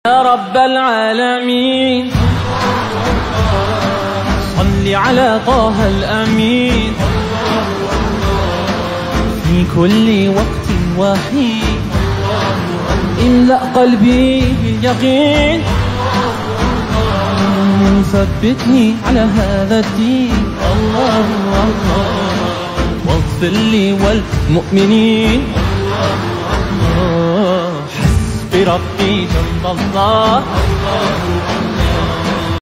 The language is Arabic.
يا رب العالمين صل على طه الأمين في كل وقت وحين املأ قلبي باليقين ثبتني على هذا الدين الله واغفر لي والمؤمنين حسبي ربي جل الله